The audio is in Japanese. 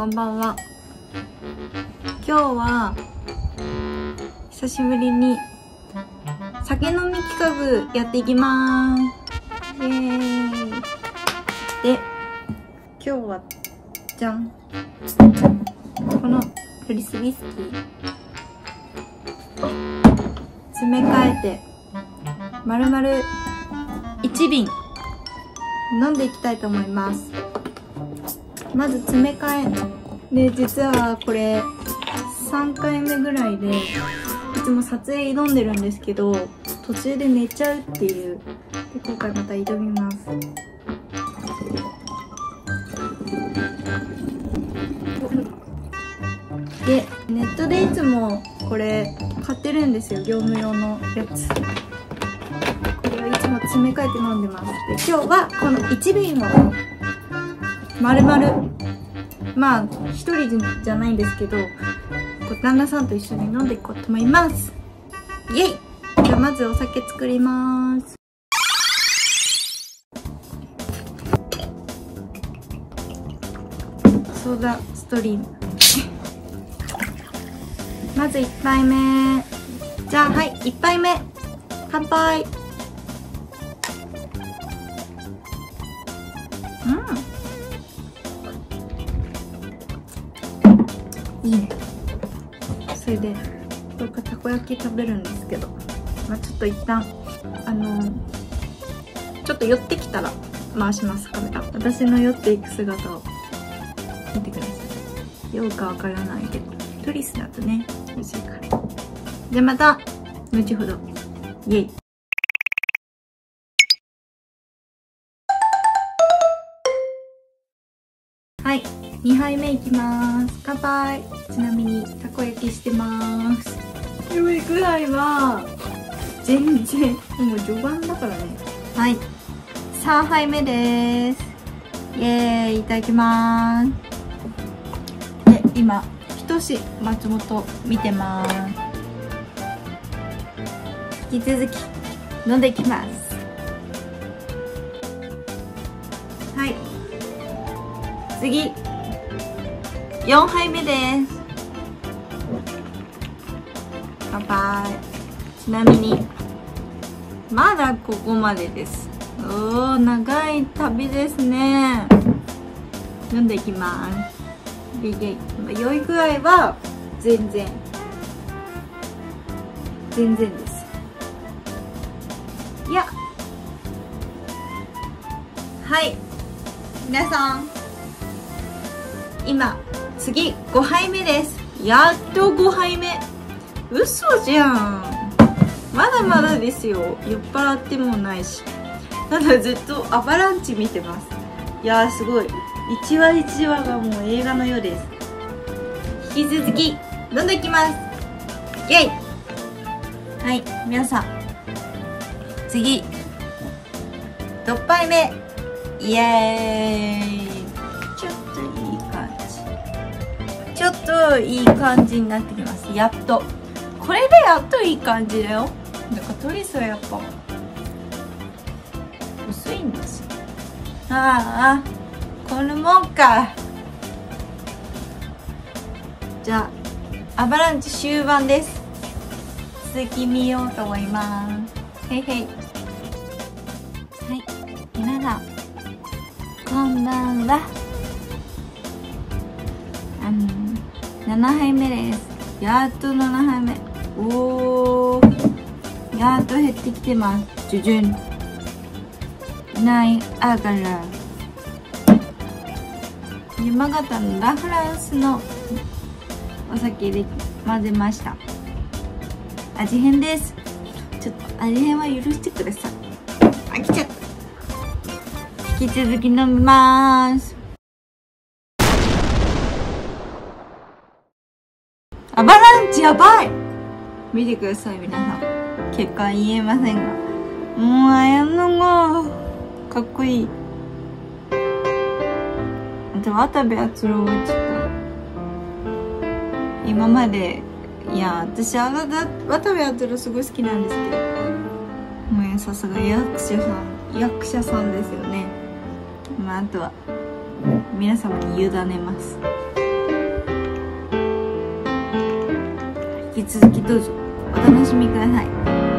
こんばんは。今日は久しぶりに酒飲み企画やっていきまーす。イエーイ。で、今日はじゃん、このフリスビスキー詰め替えて丸々1瓶飲んでいきたいと思います。まず詰め替えで、実はこれ3回目ぐらいでいつも撮影挑んでるんですけど、途中で寝ちゃうっていう。で、今回また挑みます。で、ネットでいつもこれ買ってるんですよ、業務用のやつ。これをいつも詰め替えて飲んでます。で、今日はこの1瓶を丸々、まあ1人じゃないんですけど、旦那さんと一緒に飲んでいこうと思います。イエイ。じゃあまずお酒作ります。ソーダストリームまず1杯目。じゃあはい、1杯目乾杯。いいね。それでこれからたこ焼き食べるんですけど、まあ、ちょっと一旦ちょっと寄ってきたら回します、カメラ。私の寄っていく姿を見てください。酔うかわからないけど、トリスだとね薄いから。じゃあまた後ほど。イエイ。はい、2杯目いきます。乾杯。ちなみにたこ焼きしてます。酔い具合は全然もう序盤だからね。はい、3杯目です。イエーイ。いただきます。で、今ひとし松本見てます。引き続き飲んでいきます。はい、次4杯目です。乾杯。ちなみにまだここまでです。おー、長い旅ですね。飲んでいきます。酔い具合は全然です。いや、はい、皆さん今次5杯目です。やっと5杯目。嘘じゃん。まだまだですよ。酔っ払ってもないし。ただずっとアバランチ見てます。いやー、すごい。一話一話がもう映画のようです。引き続き飲んでいきます。イエイ。はい、皆さん次6杯目。イエーイ。ちょっといい感じになってきます。やっと。これでやっといい感じだよ。なんかトリスはやっぱ薄いんですよ。ああ、このもんか。じゃあアバランチ終盤です。続き見ようと思います。へいへい。はい、皆さんこんばんは。7杯目です。やっと7杯目。おー、やっと減ってきてます。ジュジュンナイアガラ、山形のラ・フランスのお酒で混ぜました。味変です。ちょっと味変は許してください。飽きちゃった。引き続き飲みます。アバランチやばい。見てください皆さん。結果言えませんが、もうあやのがかっこいい。あと渡部篤郎はちょっと今まで、いや私渡部篤郎すごい好きなんですけど、もうさすが役者さんですよね。まああとは皆様に委ねます。 続きどうぞお楽しみください。